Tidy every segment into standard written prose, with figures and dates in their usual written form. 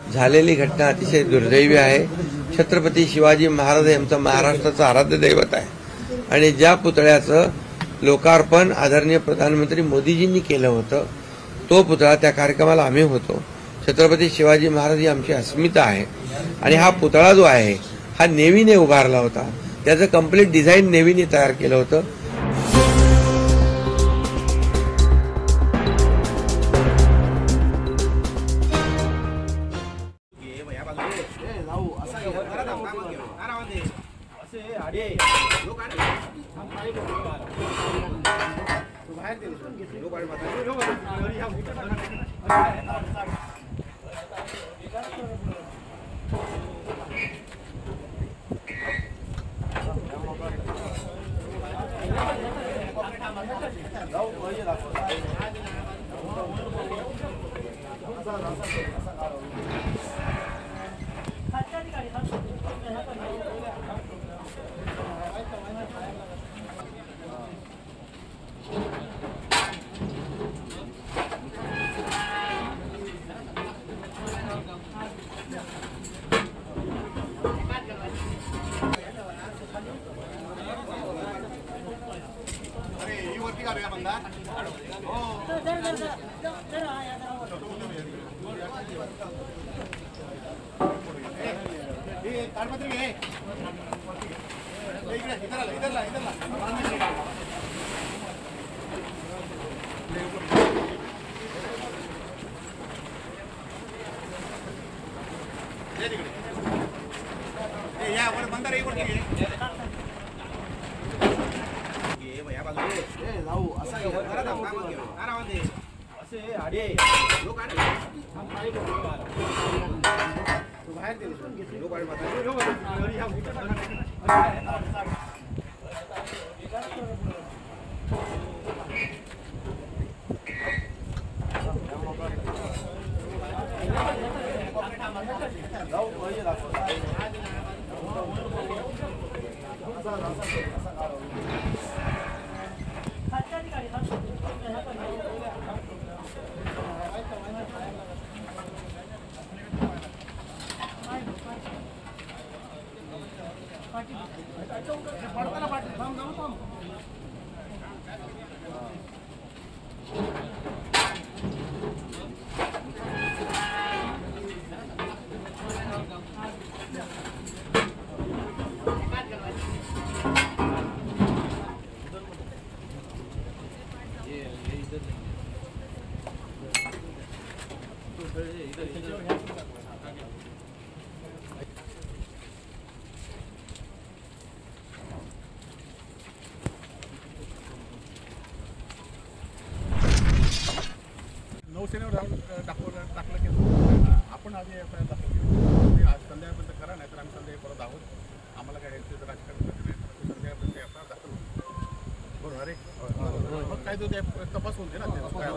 झालेली घटना अतिशय दुर्दैवी आहे। छत्रपती शिवाजी महाराज हे आमचं महाराष्ट्राचं आराध्य दैवत आहे आणि ज्या पुतळ्याचं लोकार्पण आदरणीय प्रधानमंत्री मोदीजींनी केलं होतं तो पुतळा त्या कार्यक्रमाला आम्ही होतो। छत्रपती शिवाजी महाराज ही आमची अस्मिता आहे आणि हा पुतळा जो आहे हा नेव्हीने उभारला होता, त्याचं कंप्लीट डिझाईन नेव्हीने तयार केलं होतं। नौसेनेवर टाकलं की आपण आधी एफआयआर दाखल केली। आज संध्याकाळपर्यंत करा, नाहीतर आम्ही संध्याकाळी परत आहोत। आम्हाला काय यायचं राजकारण करायचं नाही, संध्याकाळपर्यंत एफआयआर दाखल बरोबर अरे मग काय तो तपास होते ना, ते काय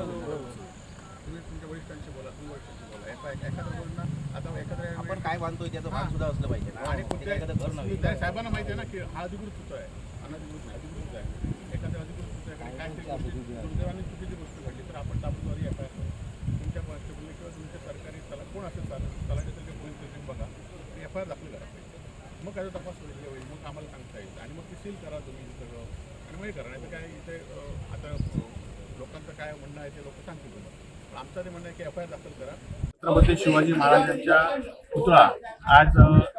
तुम्ही तुमच्या वरिष्ठांशी बोला, तुम्ही वरिष्ठांशी बोला। एखाद्या बोलणं आता एखाद्या आपण काय बांधतोय त्याचं भान सुद्धा असलं पाहिजे ना, आणि कुठल्या घर नव्हे त्या साहेबांना माहिती आहे ना की हा अधिकृत होतो आहे, अनधिकृत नाही, अधिकृत आहे। एखाद्या अधिकृत होतोय काय दुर्दैवाने चुकीची गोष्ट घडली तर आपण ताबडतोब एफआयआर तुमच्या कॉन्स्टेबलने किंवा तुमच्या सरकारी कोण असेल तलाठ्यासारख्या पोलीस स्टेशन बघा, एफआयआर दाखल करा पाहिजे। मग काय तपास होईल, मग आम्हाला सांगता येईल आणि मग ते सील करा तुम्ही सगळं आणि मग हे करा। नाही तर काय इथे आता लोकांचं काय म्हणणं आहे ते लोक सांगतील तुम्हाला, आमचं ते म्हणणं आहे की एफआयआर दाखल करा। छत्रपती शिवाजी महाराजांच्या पुतळा आज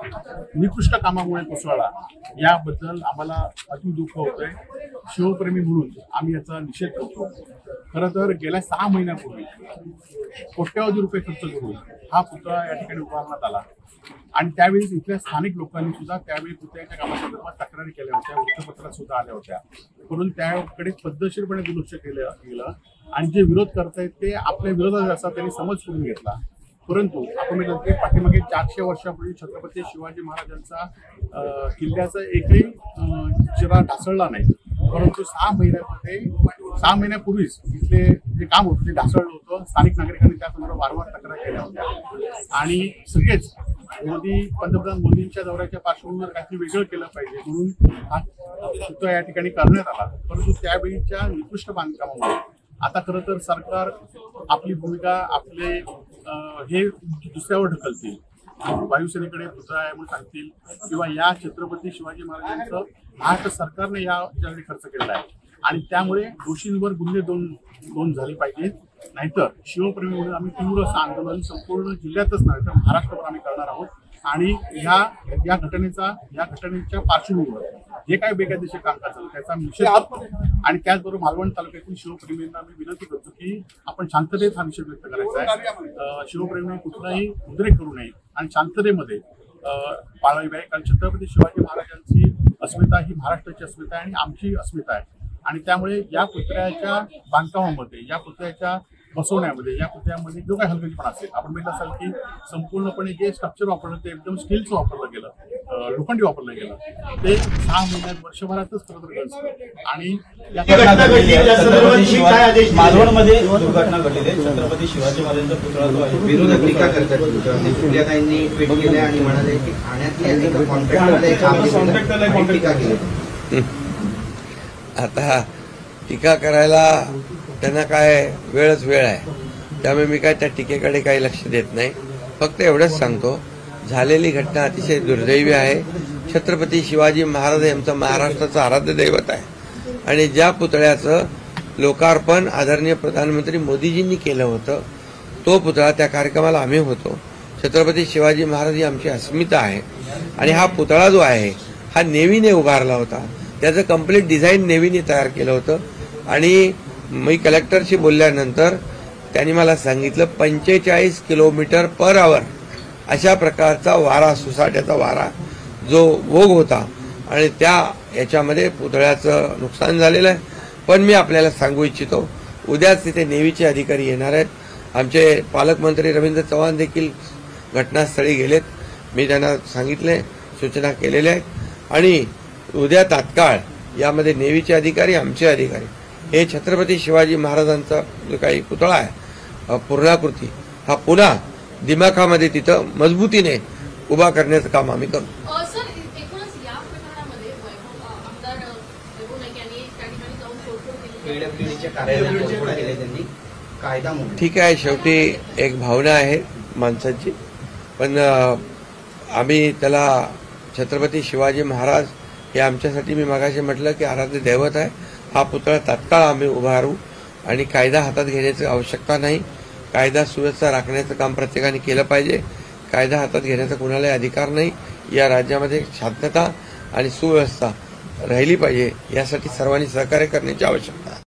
निकृष्ट कामामुळे कोसळला, याबद्दल आम्हाला अति दुःख होतंय। शिवप्रेमी म्हणून आम्ही याचा निषेध करतो। खरं तर गेल्या 6 महिन्यापूर्वी कोट्यावधी रुपये खर्च करून हा पुतळा या ठिकाणी उभारण्यात आला आणि त्यावेळी इथल्या स्थानिक लोकांनी सुद्धा त्यावेळी पुतळ्याच्या कामासंदर्भात तक्रारी केल्या होत्या, वृत्तपत्रात सुद्धा आल्या होत्या, म्हणून त्याकडे पद्धतशीरपणे दुर्लक्ष केलं गेलं आणि जे विरोध करतायत ते आपल्या विरोधात असा त्यांनी समज करून घेतला। परंतु आपण म्हणतो की पाठीमागे 400 वर्षापूर्वी छत्रपती शिवाजी महाराजांचा किल्ल्याचा एकही चिरा ढासळला नाही, परंतु 6 महिन्यापूर्वीच इथले जे काम होतं ते ढासळलं होतं। स्थानिक नागरिकांनी त्यासंदर्भात वारंवार तक्रार केल्या होत्या आणि सगळेच पंतप्रधान मोदींच्या दौऱ्याच्या पार्श्वभूमीवर काहीतरी वेगळं केलं पाहिजे म्हणून हा पुतळा या ठिकाणी करण्यात आला। परंतु त्यावेळीच्या निकृष्ट बांधकामामुळे आता खरं तर सरकार आपली भूमिका आपले हे दुसऱ्यावर ढकलतील, वायुसेनेकडे पुतळा आहे म्हणून सांगतील, किंवा या छत्रपती शिवाजी महाराजांचं महाराष्ट्र सरकारने याच्यासाठी खर्च केलेला आहे आणि त्यामुळे दोषींवर गुन्हे नोंद झाले पाहिजेत. नाहीतर शिवप्रेमी म्हणून आम्ही तीव्र असं आंदोलन संपूर्ण जिल्ह्यातच नाही तर महाराष्ट्रभर आम्ही करणार आहोत. आणि या घटनेच्या पार्श्वभूमीवर जे काही बेकायदेशीर कामकाज झालं त्याचा निषेध करतो. आणि त्याचबरोबर मालवण तालुक्यातील शिवप्रेमींना आम्ही विनंती करतो की आपण शांततेत हा निषेध व्यक्त करायचा आहे. शिवप्रेमी कुठलाही उद्रेक करू नये आणि शांततेमध्ये पाळावी आहे. कारण छत्रपती शिवाजी महाराजांची अस्मिता ही महाराष्ट्राची अस्मिता आहे आणि आमची अस्मिता आहे. आणि त्यामुळे या पुतळ्याच्या बांधकामामध्ये, या पुतळ्याच्या बसवण्यामध्ये, या पुतळ्यामध्ये जो काही हलगर्जीपणा असेल, आपण बघितलं असाल की संपूर्णपणे जे स्ट्रक्चर वापरलं ते एकदम स्टीलचं वापरलं गेलं, लोखंडी वापरलं गेलं, ते 6 महिन्यात वर्षभरातच खरं तर गरजलं. आणि मालवणमध्ये दुर्घटना घडलेली आहे. छत्रपती शिवाजी महाराजांचा पुतळा जो आहे विरोधक टीका करतात. सूर्याताईंनी ट्विट केले आणि म्हणाले की ठाण्यातल्या कॉन्ट्रॅक्टरला टीका केली. आता टीका करायला त्यांना काय वेळ आहे, त्यामुळे मी काय त्या टीकेकडे काही लक्ष देत नाही. फक्त एवढंच सांगतो, झालेली घटना अतिशय दुर्दैवी आहे. छत्रपती शिवाजी महाराज यांचं महाराष्ट्राचं आराध्य दैवत आहे आणि ज्या पुतळ्याचं लोकार्पण आदरणीय प्रधानमंत्री मोदीजींनी केलं होतं तो पुतळा, त्या कार्यक्रमाला आम्ही होतो. छत्रपती शिवाजी महाराज ही आमची अस्मिता आहे आणि हा पुतळा जो आहे हा नेव्हीने उभारला होता. त्याचं कम्प्लीट डिझाईन नेव्हीने तयार केलं होतं आणि मी कलेक्टरशी बोलल्यानंतर त्यांनी मला सांगितलं 45 किलोमीटर पर आवर अशा प्रकारचा वारा, सुसाट्याचा वारा जो वोग होता आणि त्या याच्यामध्ये पुतळ्याचं नुकसान झालेलं आहे. पण मी आपल्याला सांगू इच्छितो, उद्याच तिथे नेव्हीचे अधिकारी येणार आहेत. आमचे पालकमंत्री रवींद्र चव्हाण देखील घटनास्थळी गेलेत. मी त्यांना सांगितले, सूचना केलेल्या आहेत आणि उद्या तात्काळ यामध्ये नेव्हीचे अधिकारी, आमचे अधिकारी, हे छत्रपती शिवाजी महाराजांचा जो काही पुतळा आहे पूर्णाकृती हा पुन्हा दिमाखामध्ये तिथं मजबूतीने उभा करण्याचं काम आम्ही करू. सर, एकूणच या प्रकरणामध्ये आमदार वैभव नाईक यांनी त्या ठिकाणी जाऊन तोडफोड केली. कायदा ठीक आहे, शेवटी एक भावना आहे माणसाची, पण आम्ही त्याला छत्रपती शिवाजी महाराज हे आमच्यासाठी, मी मगाशी म्हटलं की आराध्य दैवत आहे. हा पुतळा तात्काळ आम्ही उभारू आणि कायदा हातात घेण्याची आवश्यकता नाही. कायदा सुव्यवस्था राखण्याचं काम प्रत्येकाने केलं पाहिजे. कायदा हातात घेण्याचा कुणालाही अधिकार नाही. या राज्यामध्ये शांतता आणि सुव्यवस्था राहिली पाहिजे, यासाठी सर्वांनी सहकार्य करण्याची आवश्यकता आहे.